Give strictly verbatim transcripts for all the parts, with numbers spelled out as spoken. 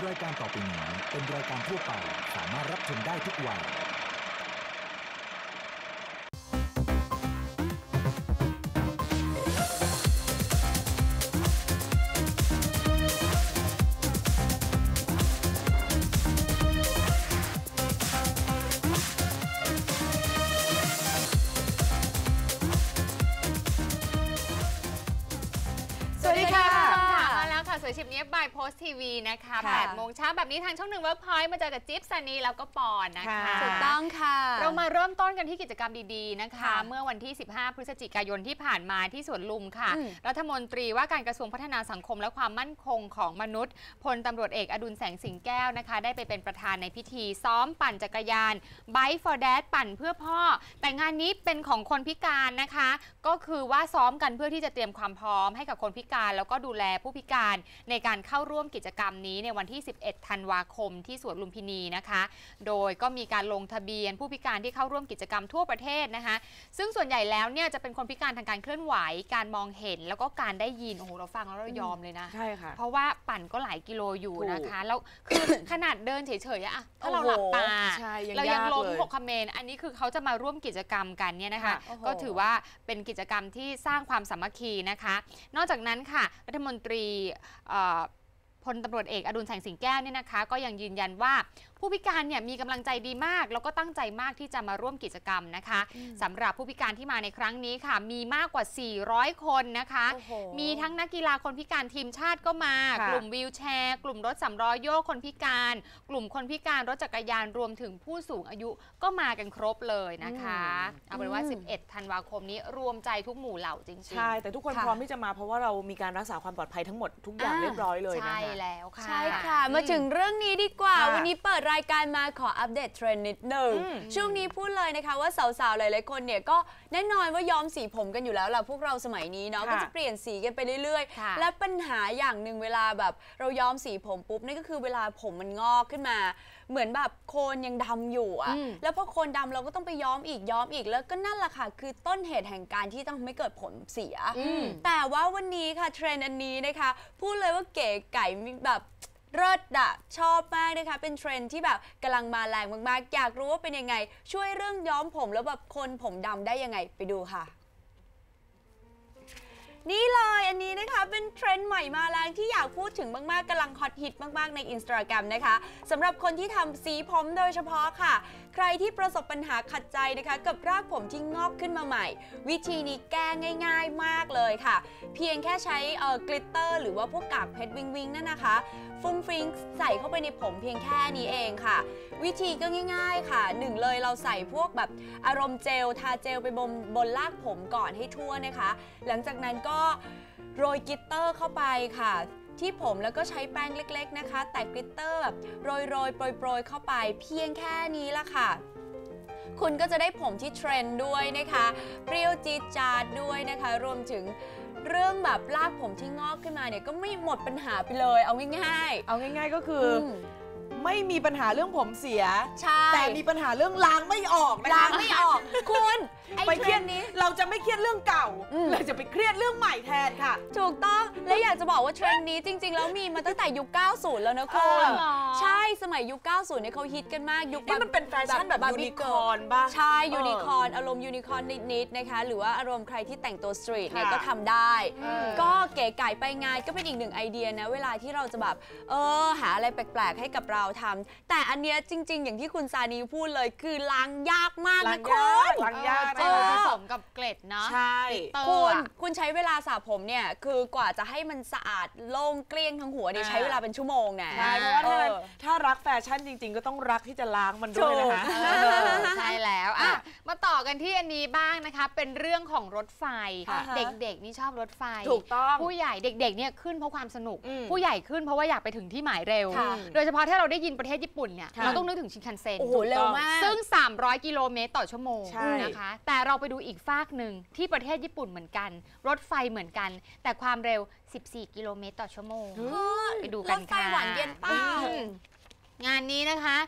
รายการต่อไปนี้เป็นรายการทั่วไปสามารถรับชมได้ทุกวัยสวยชิปนี้บายโพสทีวีนะคะแปดโมงเช้าแบบนี้ทางช่องหนึ่งเวิร์กพอยต์มาเจอกับจิ๊บซันนี่แล้วก็ปอนนะคะถูกต้องค่ะเรามาเริ่มต้นกันที่กิจกรรมดีๆนะคะเมื่อวันที่สิบห้าพฤศจิกายนที่ผ่านมาที่สวนลุมค่ะรัฐมนตรีว่าการกระทรวงพัฒนาสังคมและความมั่นคงของมนุษย์พลตำรวจเอกอดุลแสงสิงแก้วนะคะได้ไปเป็นประธานในพิธีซ้อมปั่นจักรยาน Bike for Dad ปั่นเพื่อพ่อแต่งานนี้เป็นของคนพิการนะคะก็คือว่าซ้อมกันเพื่อที่จะเตรียมความพร้อมให้กับคนพิการแล้วก็ดูแลผู้พิการในการเข้าร่วมกิจกรรมนี้ในวันที่สิบเอ็ดธันวาคมที่สวนลุมพินีนะคะโดยก็มีการลงทะเบียนผู้พิการที่เข้าร่วมกิจกรรมทั่วประเทศนะคะซึ่งส่วนใหญ่แล้วเนี่ยจะเป็นคนพิการทางการเคลื่อนไหวการมองเห็นแล้วก็การได้ยินโอ้โหเราฟังแล้วเรายอมเลยนะใช่ค่ะเพราะว่าปั่นก็หลายกิโลอยู่นะคะแล้วคือขนาดเดินเฉยๆอะถ้าเราหลับตาเรายังล้มหกคเมนอันนี้คือเขาจะมาร่วมกิจกรรมกันเนี่ยนะคะก็ถือว่าเป็นกิจกรรมที่สร้างความสามัคคีนะคะนอกจากนั้นค่ะรัฐมนตรีพลตำรวจเอกอดุลแสงสิงแก้วเนี่ยนะคะก็ยังยืนยันว่าผู้พิการเนี่ยมีกำลังใจดีมากแล้วก็ตั้งใจมากที่จะมาร่วมกิจกรรมนะคะสำหรับผู้พิการที่มาในครั้งนี้ค่ะมีมากกว่าสี่ร้อยคนนะคะมีทั้งนักกีฬาคนพิการทีมชาติก็มากลุ่มวีลแชร์กลุ่มรถสำล้อโยกคนพิการกลุ่มคนพิการรถจักรยานรวมถึงผู้สูงอายุก็มากันครบเลยนะคะเอาเป็นว่าสิบเอ็ดธันวาคมนี้รวมใจทุกหมู่เหล่าจริงๆใช่แต่ทุกคนพร้อมที่จะมาเพราะว่าเรามีการรักษาความปลอดภัยทั้งหมดทุกอย่างเรียบร้อยเลยนะคะใช่แล้วค่ะใช่ค่ะมาถึงเรื่องนี้ดีกว่าวันนี้เปิดรายการมาขออัปเดตเทรนด์นิดหนึ่งช่วงนี้พูดเลยนะคะว่าสาวๆหลายๆคนเนี่ยก็แน่นอนว่าย้อมสีผมกันอยู่แล้วล่ะพวกเราสมัยนี้เนาะก็จะเปลี่ยนสีกันไปเรื่อยๆและปัญหาอย่างหนึ่งเวลาแบบเราย้อมสีผมปุ๊บนี่ก็คือเวลาผมมันงอกขึ้นมาเหมือนแบบโคนยังดำอยู่อะแล้วพอโคนดำเราก็ต้องไปย้อมอีกย้อมอีกแล้วก็นั่นแหละค่ะคือต้นเหตุแห่งการที่ต้องไม่เกิดผลเสียแต่ว่าวันนี้ค่ะเทรนด์อันนี้นะคะพูดเลยว่าเก๋ไก่แบบเลิศอะชอบมากนะคะเป็นเทรนด์ที่แบบกำลังมาแรงมากๆอยากรู้ว่าเป็นยังไงช่วยเรื่องย้อมผมแล้วแบบคนผมดำได้ยังไงไปดูค่ะนี่เลยอันนี้นะคะเป็นเทรนด์ใหม่มาแรงที่อยากพูดถึงมากๆกำลังฮอตฮิตมากๆใน Instagram นะคะสำหรับคนที่ทำสีผมโดยเฉพาะค่ะใครที่ประสบปัญหาขัดใจนะคะกับรากผมที่งอกขึ้นมาใหม่วิธีนี้แก้ง่ายๆมากเลยค่ะเพียงแค่ใช้เอ่อกลิตเตอร์หรือว่าพวกกากเพชรวิงวิงนั่นนะคะฟุ้งฟิงใส่เข้าไปในผมเพียงแค่นี้เองค่ะวิธีก็ง่ายๆค่ะหนึ่งเลยเราใส่พวกแบบอารมณ์เจลทาเจลไปบนบนรากผมก่อนให้ทั่วนะคะหลังจากนั้นก็โรยกลิตเตอร์เข้าไปค่ะที่ผมแล้วก็ใช้แป้งเล็กๆนะคะแต่กลิตเตอร์แบบโรยๆโปรยๆเข้าไปเพียงแค่นี้ละค่ะคุณก็จะได้ผมที่เทรนด์ด้วยนะคะเปรี้ยวจี๊ดจ๊าดด้วยนะคะรวมถึงเรื่องแบบรากผมที่งอกขึ้นมาเนี่ยก็ไม่หมดปัญหาไปเลยเอาง่ายๆเอาง่ายๆก็คือไม่มีปัญหาเรื่องผมเสียแต่มีปัญหาเรื่องล้างไม่ออกนะคะล้างไม่ออกคุณไปเครียดนี้เราจะไม่เครียดเรื่องเก่าเราจะไปเครียดเรื่องใหม่แทนค่ะถูกต้องและอยากจะบอกว่าเทรนด์นี้จริงๆแล้วมีมาตั้งแต่ยุคเก้าสิบแล้วนะคุณใช่สมัยยุคเก้าสิบเนี่ยเขาฮิตกันมากยุคนี้มันเป็นแฟชั่นแบบยูนิคอร์นบ้างใช่ยูนิคอร์นอารมณ์ยูนิคอร์นนิดๆนะคะหรือว่าอารมณ์ใครที่แต่งตัวสตรีทเนี่ยก็ทำได้ก็เก๋ไก่ไปงานก็เป็นอีกหนึ่งไอเดียนะเวลาที่เราจะแบบเออหาอะไรแปลกๆให้กับเราทำแต่อันเนี้ยจริงๆอย่างที่คุณซานีพูดเลยคือล้างยากมากนะคุณล้างยากเจลผสมกับเกล็ดเนาะใช่คุณคุณใช้เวลาสระผมเนี่ยคือกว่าจะให้มันสะอาดโล่งเกลี้ยงทั้งหัวเนี่ยใช้เวลาเป็นชั่วโมงนะใช่เพราะว่าถ้าถ้ารักแฟชั่นจริงๆก็ต้องรักที่จะล้างมันด้วยนะคะใช่แล้วอ่ะมาต่อกันที่อันนี้บ้างนะคะเป็นเรื่องของรถไฟเด็กๆนี่ชอบรถไฟถูกต้องผู้ใหญ่เด็กๆเนี่ยขึ้นเพราะความสนุกผู้ใหญ่ขึ้นเพราะว่าอยากไปถึงที่หมายเร็วโดยเฉพาะถ้าเราได้ยินประเทศญี่ปุ่นเนี่ยเราต้องนึกถึงชินคันเซ็นโอ้โหเร็วมากซึ่งสามร้อยกิโลเมตรต่อชั่วโมงนะคะแต่เราไปดูอีกฟากหนึ่งที่ประเทศญี่ปุ่นเหมือนกันรถไฟเหมือนกันแต่ความเร็วสิบสี่กิโลเมตรต่อชั่วโมงไปดูกันค่ะรถไฟหวานเย็นเปล่างานนี้นะคะ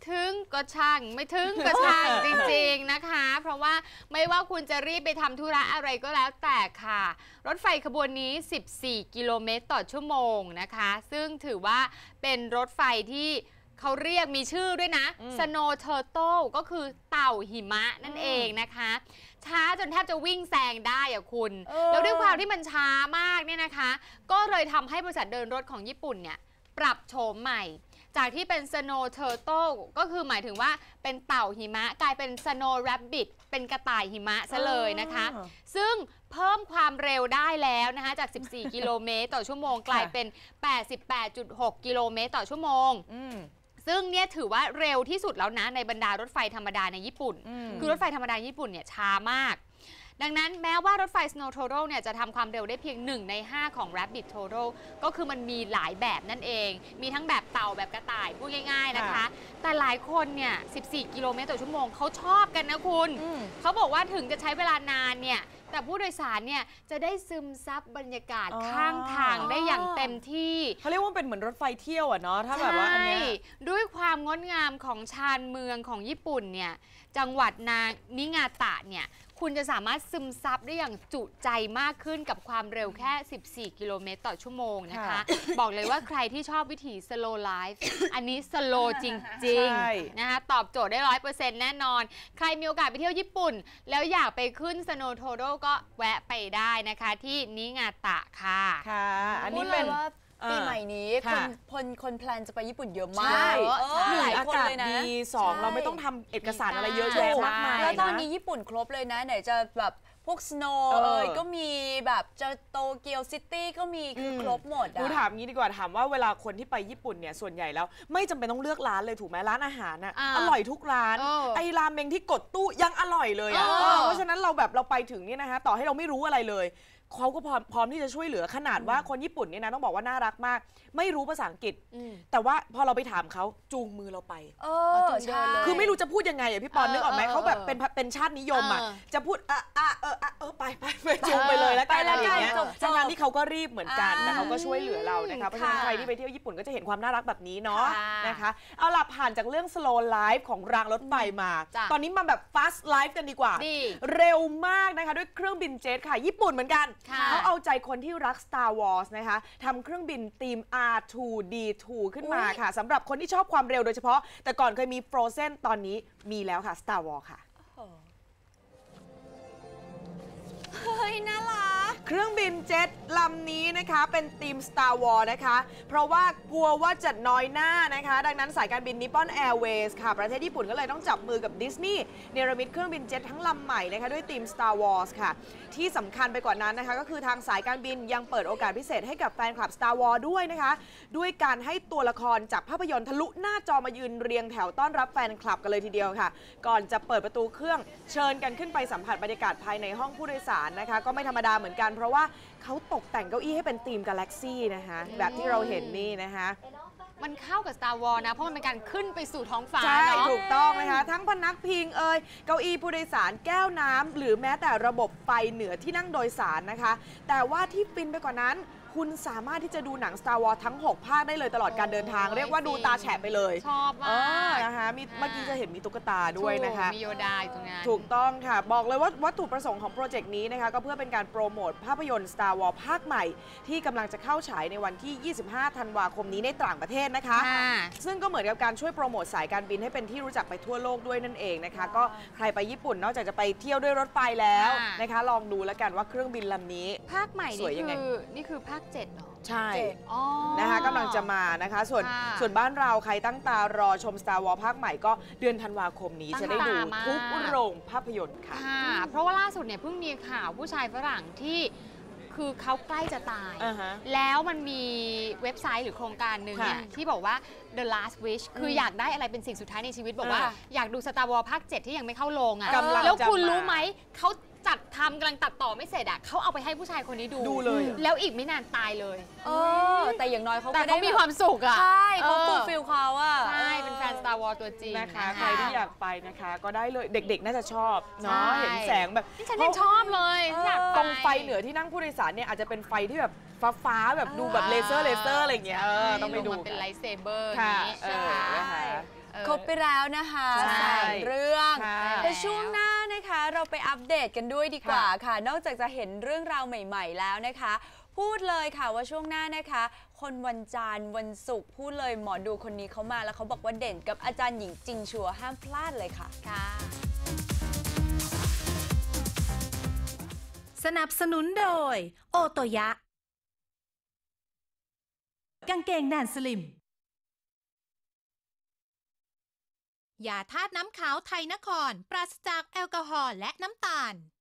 ถึงก็ช่างไม่ถึงก็ช่างจริงๆนะคะเพราะว่าไม่ว่าคุณจะรีบไปทำธุระอะไรก็แล้วแต่ค่ะรถไฟขบวนนี้สิบสี่กิโลเมตรต่อชั่วโมงนะคะซึ่งถือว่าเป็นรถไฟที่เขาเรียกมีชื่อด้วยนะ Snow Turtle ก็คือเต่าหิมะนั่นเองนะคะช้าจนแทบจะวิ่งแซงได้อะคุณแล้วด้วยความที่มันช้ามากเนี่ยนะคะก็เลยทำให้บริษัทเดินรถของญี่ปุ่นเนี่ยปรับโฉมใหม่จากที่เป็น Snow Turtle ก็คือหมายถึงว่าเป็นเต่าหิมะกลายเป็น Snow Rabbit เป็นกระต่ายหิมะซะเลยนะคะซึ่งเพิ่มความเร็วได้แล้วนะคะจากสิบสี่กิโลเมตรต่อชั่วโมงกลายเป็น แปดสิบแปดจุดหกกิโลเมตรต่อชั่วโมงซึ่งเนี่ยถือว่าเร็วที่สุดแล้วนะในบรรดารถไฟธรรมดาในญี่ปุ่นคือรถไฟธรรมดาญี่ปุ่นเนี่ยช้ามากดังนั้นแม้ว่ารถไฟ Snow Turtle เนี่ยจะทำความเร็วได้เพียงหนึ่งในห้าของ Rabbit Turtle ก็คือมันมีหลายแบบนั่นเองมีทั้งแบบเต่าแบบกระต่ายพูดง่ายๆนะคะแต่หลายคนเนี่ยสิบสี่กิโลเมตรต่อชั่วโมงเขาชอบกันนะคุณเขาบอกว่าถึงจะใช้เวลานานเนี่ยแต่ผู้โดยสารเนี่ยจะได้ซึมซับบรรยากาศข้างทางได้อย่างเต็มที่เขาเรียกว่าเป็นเหมือนรถไฟเที่ยวอะเนาะถ้าแบบว่าอันนี้ด้วยความงดงามของชานเมืองของญี่ปุ่นเนี่ยจังหวัดนานิงาตะเนี่ยคุณจะสามารถซึมซับได้อย่างจุใจมากขึ้นกับความเร็วแค่สิบสี่กิโลเมตรต่อชั่วโมงนะคะบอกเลยว่าใครที่ชอบวิถี slow life อันนี้ slow จริงๆนะคะตอบโจทย์ได้ ร้อยเปอร์เซ็นต์ แน่นอนใครมีโอกาสไปเที่ยวญี่ปุ่นแล้วอยากไปขึ้น Snow Turtle ก็แวะไปได้นะคะที่นิงาตะค่ะค่ะอันนี้เป็นปีใหม่นี้คนคนคนแพลนจะไปญี่ปุ่นเยอะมากหลายคนเลยนะดีสองเราไม่ต้องทำเอกสารอะไรเยอะแยะมากมายแล้วตอนนี้ญี่ปุ่นครบเลยนะไหนจะแบบพวกสโนว์เอ่ยก็มีแบบจะโตเกียวซิตี้ก็มีคือครบหมดอ่ะดูถามงี้ดีกว่าถามว่าเวลาคนที่ไปญี่ปุ่นเนี่ยส่วนใหญ่แล้วไม่จำเป็นต้องเลือกร้านเลยถูกไหมร้านอาหารน่ะอร่อยทุกร้านไอ้ราเมงที่กดตู้ยังอร่อยเลยอ่ะเพราะฉะนั้นเราแบบเราไปถึงเนี่ยนะคะต่อให้เราไม่รู้อะไรเลยเขาก็พร้อมพร้อมที่จะช่วยเหลือขนาดว่าคนญี่ปุ่นเนี่ยนะต้องบอกว่าน่ารักมากไม่รู้ภาษาอังกฤษแต่ว่าพอเราไปถามเขาจูงมือเราไปเออใช่คือไม่รู้จะพูดยังไงอ่ะพี่ปอนนึกออกไหมเขาแบบเป็นเป็นชาตินิยมอ่ะจะพูดอ่ะอ่ะเออเออไปไปไปจูงไปเลยแล้วกันอะไรอย่างเงี้ยฉะนั้นที่เขาก็รีบเหมือนกันแต่เขาก็ช่วยเหลือเรานะคะเพราะฉะนั้นใครที่ไปเที่ยวญี่ปุ่นก็จะเห็นความน่ารักแบบนี้เนาะนะคะเอาล่ะผ่านจากเรื่อง slow life ของรางรถไฟมาตอนนี้มาแบบ fast life กันดีกว่าเร็วมากนะคะด้วยเครื่องบินเจ็ตค่ะญี่ปุ่นเหมือนกันเขาเอาใจคนที่รัก Star Wars นะคะทำเครื่องบินทีม อาร์ ทู ดี ทู ขึ้นมาค่ะสำหรับคนที่ชอบความเร็วโดยเฉพาะแต่ก่อนเคยมี Frozen ตอนนี้มีแล้วค่ะ Star Wars ค่ะเฮ้ยน่ารักเครื่องบินเจ็ตลำนี้นะคะเป็นทีม Star Wars นะคะเพราะว่ากลัวว่าจะน้อยหน้านะคะดังนั้นสายการบิน Nippon Airways ค่ะประเทศญี่ปุ่นก็เลยต้องจับมือกับดิสนีย์เนรมิตเครื่องบินเจ็ตทั้งลำใหม่นะคะด้วยทีม Star Wars ค่ะที่สำคัญไปกว่านั้นนะคะก็คือทางสายการบินยังเปิดโอกาสพิเศษให้กับแฟนคลับ Star Wars ด้วยนะคะด้วยการให้ตัวละครจากภาพยนตร์ทะลุหน้าจอมายืนเรียงแถวต้อนรับแฟนคลับกันเลยทีเดียวค่ะก่อนจะเปิดประตูเครื่องเชิญกันขึ้นไปสัมผัสบรรยากาศภายในห้องผู้โดยสารนะคะก็ไม่ธรรมดาเหมือนกันเพราะว่าเขาตกแต่งเก้าอี้ให้เป็นธีมกาแล็กซี่นะคะแบบที่เราเห็นนี่นะคะมันเข้ากับ Star Wars นะเพราะมันเป็นการขึ้นไปสู่ท้องฟ้าใช่ถูกต้องนะคะทั้งพนักพิงเอ่ยเก้าอี้ผู้โดยสารแก้วน้ำหรือแม้แต่ระบบไฟเหนือที่นั่งโดยสารนะคะแต่ว่าที่ฟินไปกว่านั้นคุณสามารถที่จะดูหนัง Star Wars ทั้งหกภาคได้เลยตลอดการเดินทางเรียกว่าดูตาแฉะไปเลยชอบมากนะคะมีเมื่อกี้จะเห็นมีตุ๊กตาด้วยนะคะมีโยดาอยู่ตรงนั้นถูกต้องค่ะบอกเลยว่าวัตถุประสงค์ของโปรเจกต์นี้นะคะก็เพื่อเป็นการโปรโมทภาพยนตร์ Star Wars ภาคใหม่ที่กำลังจะเข้าฉายในวันที่ยี่สิบห้าธันวาคมนี้ในต่างประเทศนะคะซึ่งก็เหมือนกับการช่วยโปรโมทสายการบินให้เป็นที่รู้จักไปทั่วโลกด้วยนั่นเองนะคะก็ใครไปญี่ปุ่นนอกจากจะไปเที่ยวด้วยรถไฟแล้วนะคะลองดูแล้วกันว่าเครื่องบินลำนี้ภาคใหม่นี่คือนี่คือภาคเจ็ดเหรอใช่นะคะกำลังจะมานะคะส่วนส่วนบ้านเราใครตั้งตารอชม Star Wars ภาคใหม่ก็เดือนธันวาคมนี้จะได้ดูทุกโรงภาพยนตร์ค่ะเพราะว่าล่าสุดเนี่ยเพิ่งมีข่าวผู้ชายฝรั่งที่คือเขาใกล้จะตาย uh-huh. แล้วมันมีเว็บไซต์หรือโครงการหนึ่งเนี่ยที่บอกว่า the last wish คืออยากได้อะไรเป็นสิ่งสุดท้ายในชีวิตบอกว่าอยากดู Star Wars ภาคเจ็ดที่ยังไม่เข้าโรงอ่ะแล้วคุณรู้ไหมเขาจัดทำกำลังตัดต่อไม่เสร็จอ่ะเขาเอาไปให้ผู้ชายคนนี้ดูดูเลยแล้วอีกไม่นานตายเลยเออแต่อย่างน้อยเขาแต่เขามีความสุขอ่ะใช่เขาฟูลฟิลเขาอ่ะใช่เป็นแฟน Star Wars ตัวจริงนะคะใครที่อยากไปนะคะก็ได้เลยเด็กๆน่าจะชอบเนาะเห็นแสงแบบฉันยังชอบเลยอยากตรงไฟเหนือที่นั่งผู้โดยสารเนี่ยอาจจะเป็นไฟที่แบบฟ้าๆแบบดูแบบเลเซอร์เลเซอร์อะไรอย่างเงี้ยต้องไปดูเป็นไลท์เซเบอร์ค่ะนะคะครบไปแล้วนะคะสามเรื่องแต่ช่วงหน้านะคะเราไปอัปเดตกันด้วยดีกว่าค่ะนอกจากจะเห็นเรื่องราวใหม่ๆแล้วนะคะพูดเลยค่ะว่าช่วงหน้านะคะคนวันจันทร์วันศุกร์พูดเลยหมอดูคนนี้เขามาแล้วเขาบอกว่าเด่นกับอาจารย์หญิงจริงชัวร์ห้ามพลาดเลยค่ะค่ะสนับสนุนโดยโอโตยะกางเกงแดนสลิมยาธาตุน้ำขาวไทยนครปราศจากแอลกอฮอล์และน้ำตาล